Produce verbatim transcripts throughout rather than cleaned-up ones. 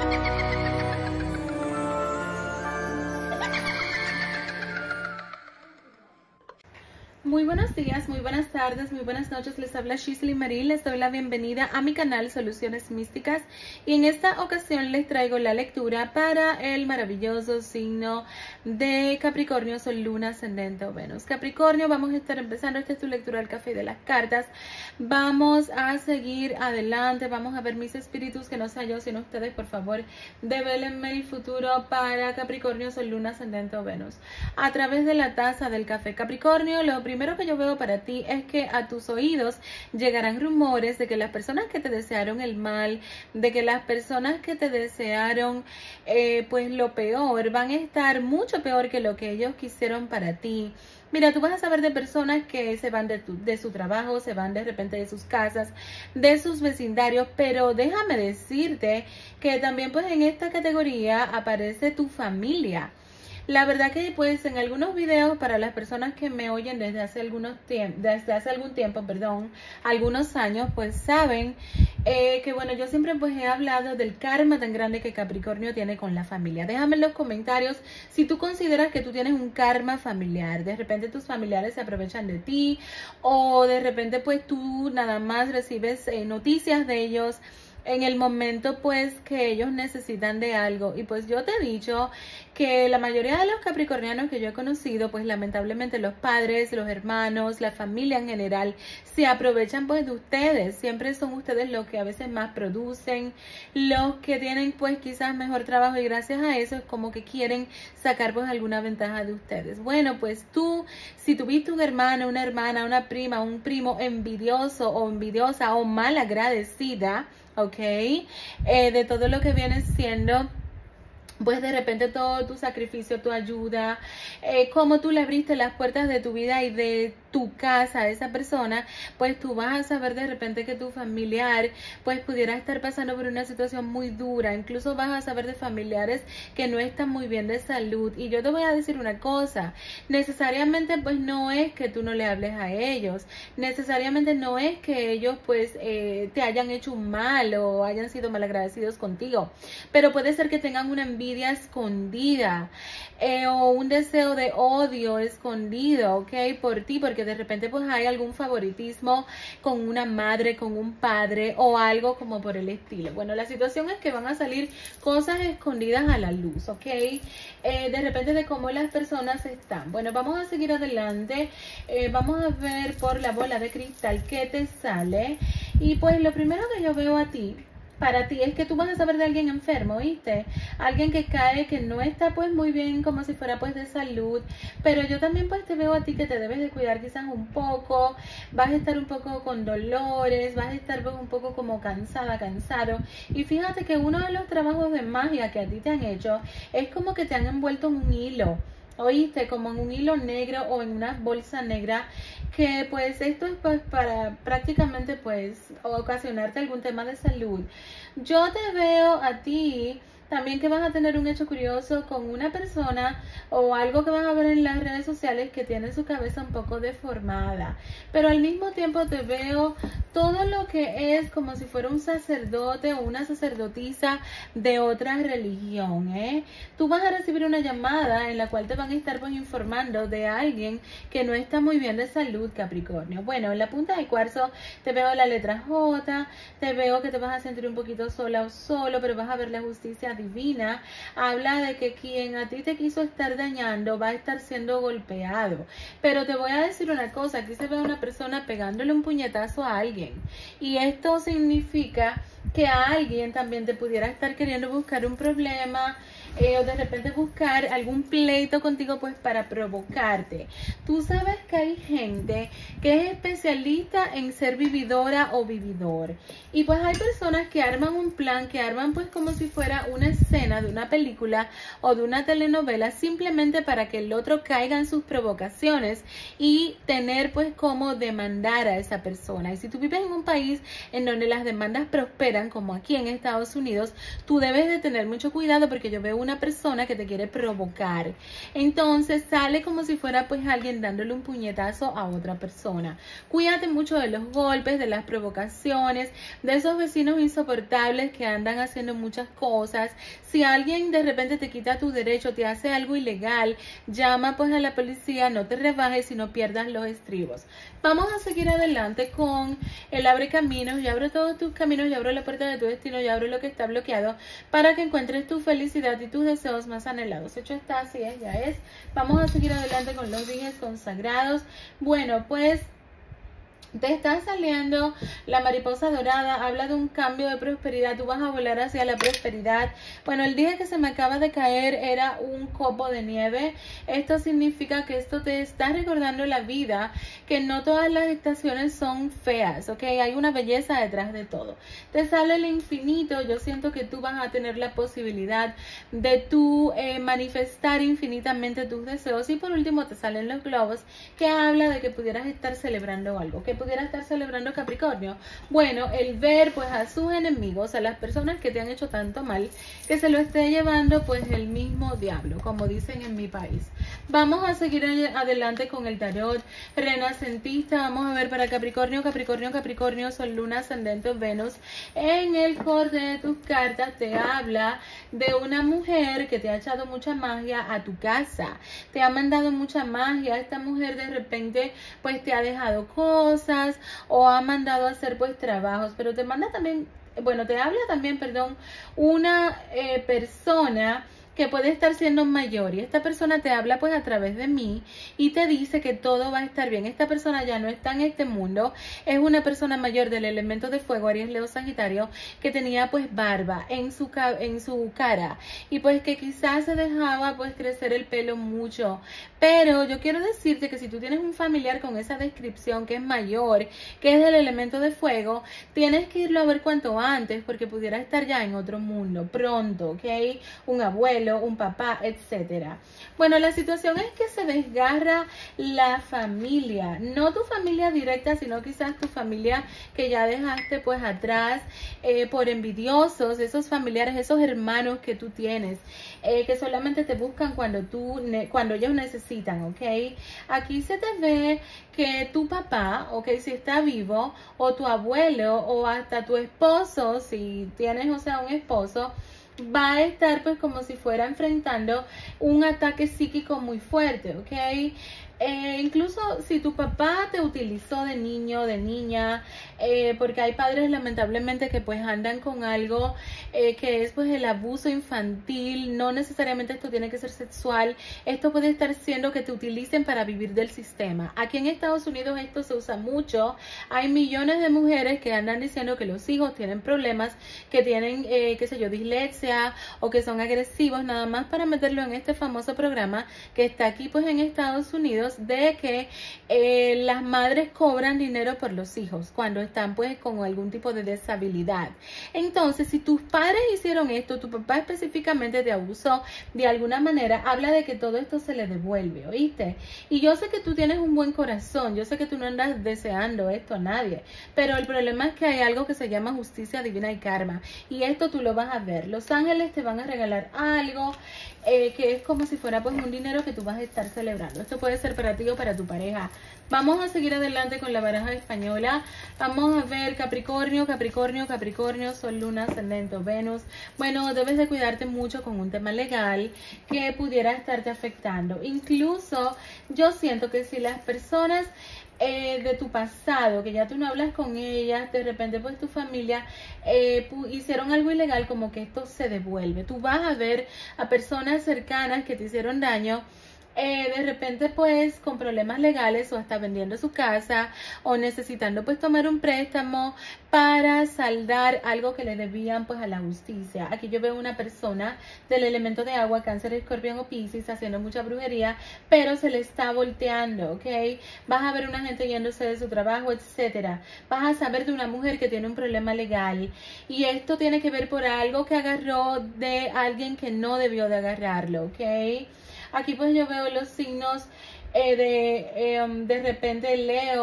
Muy buenos días, muy buenas tardes, muy buenas noches. Les habla Shisley Marie. Les doy la bienvenida a mi canal Soluciones Místicas. Y en esta ocasión les traigo la lectura para el maravilloso signo de Capricornio, Sol, Luna, Ascendente o Venus. Capricornio, vamos a estar empezando. Esta es tu lectura del café de las cartas. Vamos a seguir adelante. Vamos a ver mis espíritus, que no sea yo sino ustedes. Por favor, devélenme el futuro para Capricornio, Sol, Luna, Ascendente o Venus. A través de la taza del café. Capricornio, lo primero Primero que yo veo para ti es que a tus oídos llegarán rumores de que las personas que te desearon el mal, de que las personas que te desearon eh, pues lo peor, van a estar mucho peor que lo que ellos quisieron para ti. Mira, tú vas a saber de personas que se van de, tu, de su trabajo, se van de repente de sus casas, de sus vecindarios, pero déjame decirte que también pues en esta categoría aparece tu familia. La verdad que pues en algunos videos, para las personas que me oyen desde hace algunos tiempos, desde hace algún tiempo, perdón, algunos años, pues saben eh, que bueno, yo siempre pues he hablado del karma tan grande que Capricornio tiene con la familia. Déjame en los comentarios si tú consideras que tú tienes un karma familiar. De repente tus familiares se aprovechan de ti, o de repente pues tú nada más recibes eh, noticias de ellos en el momento pues que ellos necesitan de algo. Y pues yo te he dicho que la mayoría de los capricornianos que yo he conocido, pues lamentablemente los padres, los hermanos, la familia en general, se aprovechan pues de ustedes. Siempre son ustedes los que a veces más producen, los que tienen pues quizás mejor trabajo, y gracias a eso es como que quieren sacar pues alguna ventaja de ustedes. Bueno, pues tú, si tuviste un hermano, una hermana, una prima, un primo envidioso o envidiosa o mal agradecida, ok, eh, de todo lo que viene siendo pues de repente todo tu sacrificio, tu ayuda, eh, cómo tú le abriste las puertas de tu vida y de tu casa a esa persona, pues tú vas a saber de repente que tu familiar pues pudiera estar pasando por una situación muy dura. Incluso vas a saber de familiares que no están muy bien de salud. Y yo te voy a decir una cosa, necesariamente pues no es que tú no le hables a ellos, necesariamente no es que ellos pues eh, te hayan hecho un mal o hayan sido malagradecidos contigo, pero puede ser que tengan una envidia escondida eh, o un deseo de odio escondido, ok, por ti, porque de repente pues hay algún favoritismo con una madre, con un padre o algo como por el estilo. Bueno, la situación es que van a salir cosas escondidas a la luz, ok, eh, de repente de cómo las personas están. Bueno, vamos a seguir adelante, eh, vamos a ver por la bola de cristal qué te sale. Y pues lo primero que yo veo a ti, para ti, es que tú vas a saber de alguien enfermo, ¿viste? Alguien que cae, que no está pues muy bien, como si fuera pues de salud. Pero yo también pues te veo a ti que te debes de cuidar quizás un poco. Vas a estar un poco con dolores, vas a estar pues un poco como cansada, cansado. Y fíjate que uno de los trabajos de magia que a ti te han hecho es como que te han envuelto en un hilo. Oíste, como en un hilo negro o en una bolsa negra, que pues esto es pues para prácticamente pues ocasionarte algún tema de salud. Yo te veo a ti también que vas a tener un hecho curioso con una persona o algo que vas a ver en las redes sociales que tiene su cabeza un poco deformada, pero al mismo tiempo te veo todo lo que es como si fuera un sacerdote o una sacerdotisa de otra religión, ¿eh? Tú vas a recibir una llamada en la cual te van a estar pues informando de alguien que no está muy bien de salud, Capricornio. Bueno, en la punta de cuarzo te veo la letra J, te veo que te vas a sentir un poquito sola o solo, pero vas a ver la justicia divina. Habla de que quien a ti te quiso estar dañando va a estar siendo golpeado. Pero te voy a decir una cosa, aquí se ve una persona pegándole un puñetazo a alguien. Y esto significa que a alguien también te pudiera estar queriendo buscar un problema, eh, o de repente buscar algún pleito contigo pues para provocarte. Tú sabes que hay gente que es especialista en ser vividora o vividor, y pues hay personas que arman un plan, que arman pues como si fuera una escena de una película o de una telenovela, simplemente para que el otro caiga en sus provocaciones y tener pues como demandar a esa persona. Y si tú vives en un país en donde las demandas prosperan, afuera, como aquí en Estados Unidos, tú debes de tener mucho cuidado porque yo veo una persona que te quiere provocar. Entonces sale como si fuera pues alguien dándole un puñetazo a otra persona. Cuídate mucho de los golpes, de las provocaciones, de esos vecinos insoportables que andan haciendo muchas cosas. Si alguien de repente te quita tu derecho, te hace algo ilegal, llama pues a la policía, no te rebajes y no pierdas los estribos. Vamos a seguir adelante con el abre caminos. Yo abro todos tus caminos, yo abro la puerta de tu destino, yo abro lo que está bloqueado para que encuentres tu felicidad y tus deseos más anhelados. Hecho está, así es, ya es. Vamos a seguir adelante con los días consagrados. Bueno, pues te está saliendo la mariposa dorada, habla de un cambio de prosperidad, tú vas a volar hacia la prosperidad. Bueno, el día que se me acaba de caer era un copo de nieve. Esto significa que esto te está recordando la vida, que no todas las estaciones son feas, ¿ok? Hay una belleza detrás de todo. Te sale el infinito, yo siento que tú vas a tener la posibilidad de tú eh, manifestar infinitamente tus deseos. Y por último te salen los globos, que habla de que pudieras estar celebrando algo, que pudiera estar celebrando Capricornio. Bueno, el ver pues a sus enemigos, a las personas que te han hecho tanto mal, que se lo esté llevando pues el mismo diablo, como dicen en mi país. Vamos a seguir adelante con el tarot renacentista. Vamos a ver para Capricornio, Capricornio, Capricornio, Sol, Luna, Ascendente, Venus. En el corte de tus cartas te habla de una mujer que te ha echado mucha magia a tu casa, te ha mandado mucha magia. Esta mujer de repente pues te ha dejado cosas o ha mandado a hacer pues trabajos, pero te manda también, bueno, te habla también, perdón, una eh, persona que puede estar siendo mayor, y esta persona te habla pues a través de mí y te dice que todo va a estar bien. Esta persona ya no está en este mundo, es una persona mayor del elemento de fuego, Aries, Leo, Sagitario, que tenía pues barba en su, en su cara y pues que quizás se dejaba pues crecer el pelo mucho. Pero yo quiero decirte que si tú tienes un familiar con esa descripción, que es mayor, que es del elemento de fuego, tienes que irlo a ver cuanto antes, porque pudiera estar ya en otro mundo pronto, ¿ok? Un abuelo, un papá, etcétera. Bueno, la situación es que se desgarra la familia, no tu familia directa, sino quizás tu familia que ya dejaste pues atrás eh, por envidiosos, esos familiares, esos hermanos que tú tienes, eh, que solamente te buscan cuando tú, cuando ellos necesitan, ¿ok? Aquí se te ve que tu papá, ¿ok? Si está vivo, o tu abuelo, o hasta tu esposo, si tienes, o sea, un esposo, va a estar pues como si fuera enfrentando un ataque psíquico muy fuerte, ¿ok? Eh, incluso si tu papá te utilizó de niño, de niña, eh, porque hay padres lamentablemente que pues andan con algo eh, que es pues el abuso infantil. No necesariamente esto tiene que ser sexual, esto puede estar siendo que te utilicen para vivir del sistema. Aquí en Estados Unidos esto se usa mucho, hay millones de mujeres que andan diciendo que los hijos tienen problemas, que tienen, eh, qué sé yo, dislexia o que son agresivos, nada más para meterlo en este famoso programa que está aquí pues en Estados Unidos, de que eh, las madres cobran dinero por los hijos cuando están pues con algún tipo de deshabilidad. Entonces, si tus padres hicieron esto, tu papá específicamente te abusó de alguna manera, habla de que todo esto se le devuelve, ¿oíste? Y yo sé que tú tienes un buen corazón, yo sé que tú no andas deseando esto a nadie, pero el problema es que hay algo que se llama justicia divina y karma, y esto tú lo vas a ver. Los ángeles te van a regalar algo eh, que es como si fuera pues un dinero que tú vas a estar celebrando. Esto puede ser para ti o para tu pareja. Vamos a seguir adelante con la baraja española. Vamos a ver Capricornio, Capricornio, Capricornio, Sol, Luna, Ascendente, Venus. Bueno, debes de cuidarte mucho con un tema legal que pudiera estarte afectando. Incluso yo siento que si las personas Eh, de tu pasado, que ya tú no hablas con ellas, de repente pues tu familia eh, hicieron algo ilegal, como que esto se devuelve. Tú vas a ver a personas cercanas que te hicieron daño, Eh, de repente pues con problemas legales o hasta vendiendo su casa o necesitando pues tomar un préstamo para saldar algo que le debían pues a la justicia. Aquí yo veo una persona del elemento de agua, Cáncer, Escorpión o Piscis, haciendo mucha brujería, pero se le está volteando, ¿ok? Vas a ver una gente yéndose de su trabajo, etcétera. Vas a saber de una mujer que tiene un problema legal y esto tiene que ver por algo que agarró de alguien que no debió de agarrarlo, ¿ok? Aquí pues yo veo los signos eh, de eh, de repente Leo,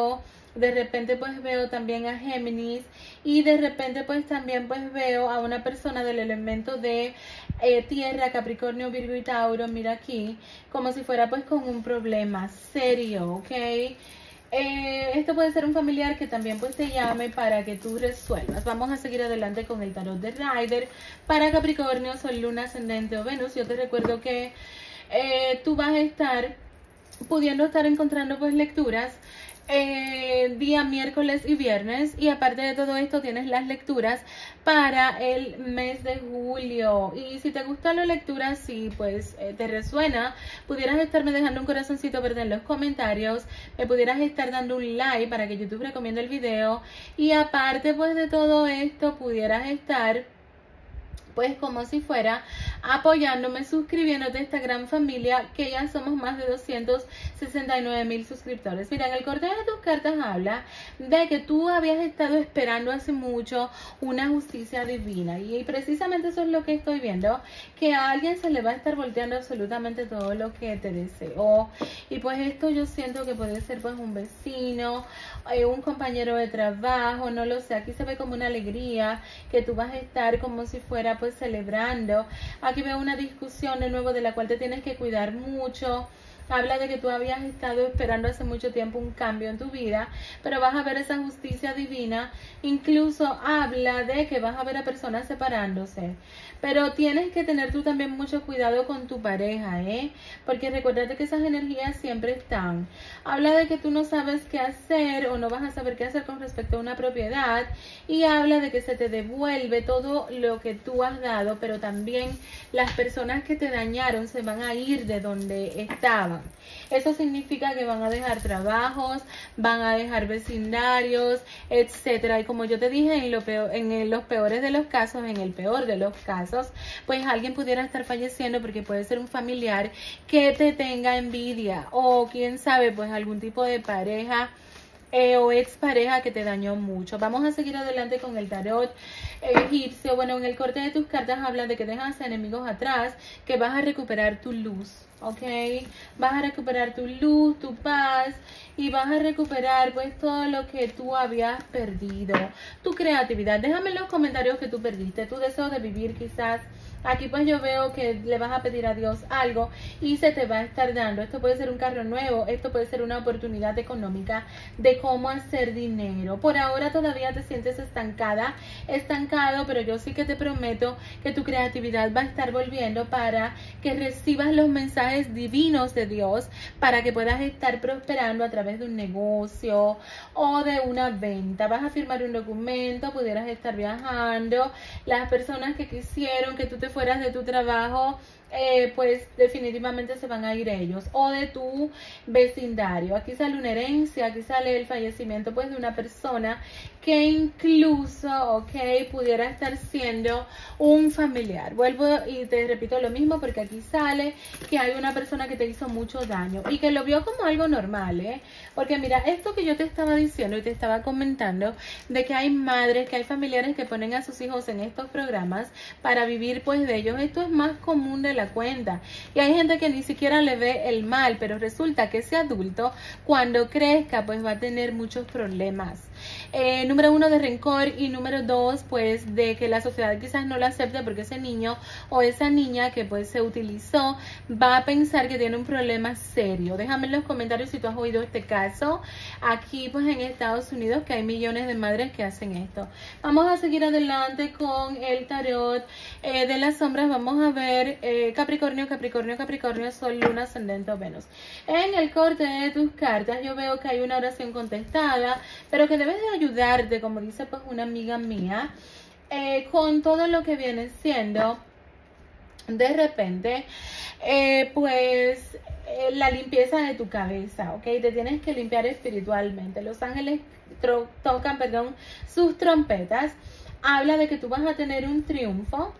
de repente pues veo también a Géminis y de repente pues también pues veo a una persona del elemento de eh, tierra, Capricornio, Virgo y Tauro, mira aquí, como si fuera pues con un problema serio, ¿ok? Eh, esto puede ser un familiar que también pues te llame para que tú resuelvas. Vamos a seguir adelante con el tarot de Rider para Capricornio, Sol, Luna, Ascendente o Venus. Yo te recuerdo que eh, tú vas a estar pudiendo estar encontrando pues lecturas Eh, día miércoles y viernes, y aparte de todo esto tienes las lecturas para el mes de julio. Y si te gusta la lectura, si pues eh, te resuena, pudieras estarme dejando un corazoncito verde en los comentarios, me pudieras estar dando un like para que YouTube recomiende el video, y aparte pues de todo esto pudieras estar pues como si fuera apoyándome, suscribiéndote a esta gran familia, que ya somos más de doscientos sesenta y nueve mil suscriptores. Mira, en el corte de tus cartas habla de que tú habías estado esperando hace mucho una justicia divina, y precisamente eso es lo que estoy viendo, que a alguien se le va a estar volteando absolutamente todo lo que te deseó. Y pues esto yo siento que puede ser pues un vecino, eh, un compañero de trabajo, no lo sé. Aquí se ve como una alegría que tú vas a estar como si fuera pues celebrando. Aquí veo una discusión de nuevo de la cual te tienes que cuidar mucho. Habla de que tú habías estado esperando hace mucho tiempo un cambio en tu vida, pero vas a ver esa justicia divina. Incluso habla de que vas a ver a personas separándose, pero tienes que tener tú también mucho cuidado con tu pareja, ¿eh? Porque recuérdate que esas energías siempre están. Habla de que tú no sabes qué hacer o no vas a saber qué hacer con respecto a una propiedad, y habla de que se te devuelve todo lo que tú has dado, pero también las personas que te dañaron se van a ir de donde estaban. Eso significa que van a dejar trabajos, van a dejar vecindarios, etcétera. Y como yo te dije, en, lo peor, en los peores de los casos, en el peor de los casos, pues alguien pudiera estar falleciendo porque puede ser un familiar que te tenga envidia, o quién sabe, pues algún tipo de pareja Eh, o expareja que te dañó mucho. Vamos a seguir adelante con el tarot egipcio. Bueno, en el corte de tus cartas habla de que dejas enemigos atrás, que vas a recuperar tu luz, ¿ok? Vas a recuperar tu luz, tu paz, y vas a recuperar pues todo lo que tú habías perdido. Tu creatividad. Déjame en los comentarios que tú perdiste, tu deseo de vivir quizás. Aquí pues yo veo que le vas a pedir a Dios algo y se te va a estar dando. Esto puede ser un carro nuevo, esto puede ser una oportunidad económica de cómo hacer dinero. Por ahora todavía te sientes estancada, estancado, pero yo sí que te prometo que tu creatividad va a estar volviendo para que recibas los mensajes divinos de Dios, para que puedas estar prosperando a través de un negocio o de una venta. Vas a firmar un documento, pudieras estar viajando. Las personas que quisieron que tú te fueras de tu trabajo, eh, pues definitivamente se van a ir ellos, o de tu vecindario. Aquí sale una herencia, aquí sale el fallecimiento pues de una persona que incluso, ok, pudiera estar siendo un familiar. Vuelvo y te repito lo mismo, porque aquí sale que hay una persona que te hizo mucho daño y que lo vio como algo normal, ¿eh? Porque mira, esto que yo te estaba diciendo y te estaba comentando, de que hay madres, que hay familiares que ponen a sus hijos en estos programas para vivir pues de ellos, esto es más común de la cuenta, y hay gente que ni siquiera le ve el mal, pero resulta que ese adulto cuando crezca pues va a tener muchos problemas. Eh, número uno, de rencor, y número dos, pues de que la sociedad quizás no lo acepte, porque ese niño o esa niña que pues se utilizó va a pensar que tiene un problema serio. Déjame en los comentarios si tú has oído este caso aquí pues en Estados Unidos, que hay millones de madres que hacen esto. Vamos a seguir adelante con el tarot eh, de las sombras. Vamos a ver eh, Capricornio, Capricornio, Capricornio, Sol, Luna, Ascendente o Venus. En el corte de tus cartas yo veo que hay una oración contestada, pero que debes de ayudarte, como dice pues una amiga mía, eh, con todo lo que viene siendo de repente eh, pues eh, la limpieza de tu cabeza, ok. Te tienes que limpiar espiritualmente. Los ángeles tocan, perdón, sus trompetas. Habla de que tú vas a tener un triunfo.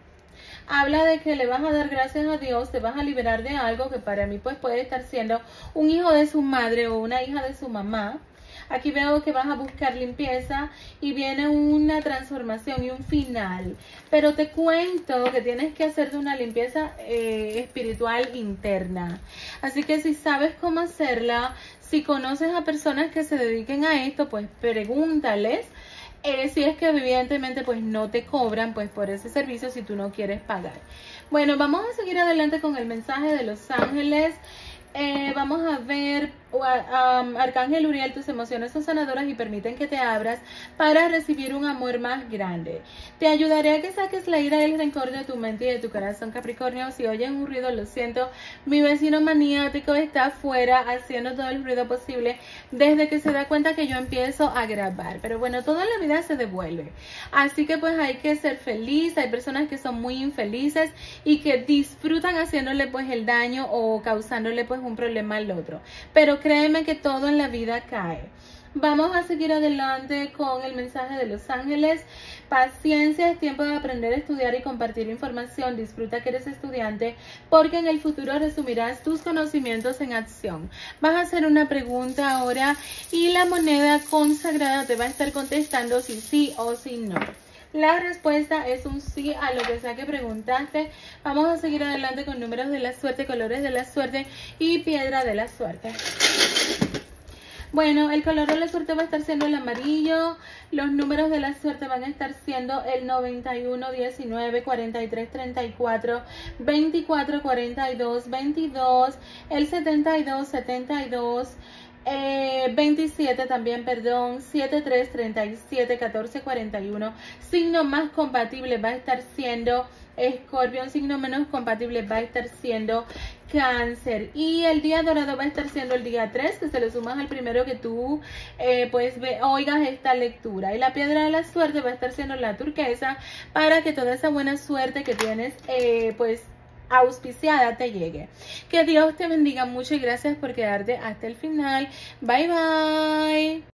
Habla de que le vas a dar gracias a Dios, te vas a liberar de algo que para mí pues puede estar siendo un hijo de su madre o una hija de su mamá. Aquí veo que vas a buscar limpieza y viene una transformación y un final. Pero te cuento que tienes que hacerte una limpieza eh, espiritual interna. Así que si sabes cómo hacerla, si conoces a personas que se dediquen a esto, pues pregúntales. Eh, si es que evidentemente pues no te cobran pues por ese servicio si tú no quieres pagar. Bueno, vamos a seguir adelante con el mensaje de los ángeles. Eh, vamos a ver, um, Arcángel Uriel, tus emociones son sanadoras y permiten que te abras para recibir un amor más grande. Te ayudaré a que saques la ira y el rencor de tu mente y de tu corazón, Capricornio. Si oyen un ruido, lo siento. Mi vecino maniático está afuera haciendo todo el ruido posible desde que se da cuenta que yo empiezo a grabar. Pero bueno, toda la vida se devuelve. Así que pues hay que ser feliz. Hay personas que son muy infelices y que disfrutan haciéndole pues el daño o causándole pues un problema al otro, pero créeme que todo en la vida cae. Vamos a seguir adelante con el mensaje de los ángeles. Paciencia, es tiempo de aprender a estudiar y compartir información. Disfruta que eres estudiante, porque en el futuro resumirás tus conocimientos en acción. Vas a hacer una pregunta ahora y la moneda consagrada te va a estar contestando si sí o si no. La respuesta es un sí a lo que sea que preguntaste. Vamos a seguir adelante con números de la suerte, colores de la suerte y piedra de la suerte. Bueno, el color de la suerte va a estar siendo el amarillo. Los números de la suerte van a estar siendo el noventa y uno, diecinueve, cuarenta y tres, treinta y cuatro, veinticuatro, cuarenta y dos, veintidós, el setenta y dos, setenta y dos, Eh, veintisiete también, perdón, setenta y tres, treinta y siete, catorce, cuarenta y uno. Signo más compatible va a estar siendo Escorpión, signo menos compatible va a estar siendo Cáncer. Y el día dorado va a estar siendo el día tres, que se lo sumas al primero que tú eh, pues ve, oigas esta lectura. Y la piedra de la suerte va a estar siendo la turquesa, para que toda esa buena suerte que tienes eh, pues auspiciada te llegue. Que Dios te bendiga mucho y gracias por quedarte hasta el final. Bye bye.